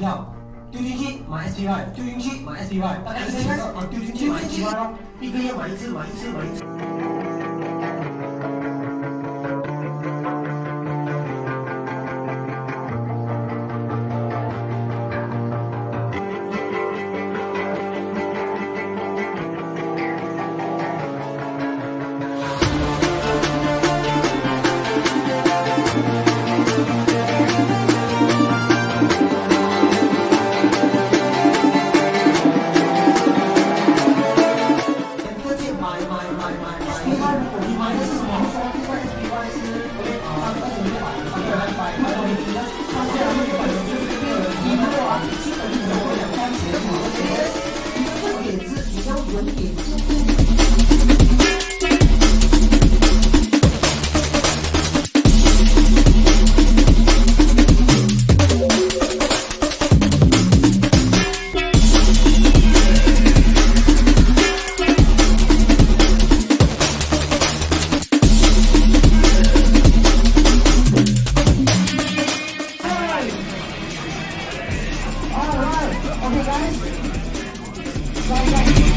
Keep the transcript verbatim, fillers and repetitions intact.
票，丢进去买 S P Y， 丢进去买 S P Y， 大概是几个？啊，丢进去买 S P Y 咯，一个月买一次，买一次，买一次。你买的是什么？说这个 S P Y 是啊，二十六百，二百百，然后你呢？它现在六百就是这个一个啊，基本有两块钱嘛，而且重点是你要有点进步。Okay guys, guys, guys.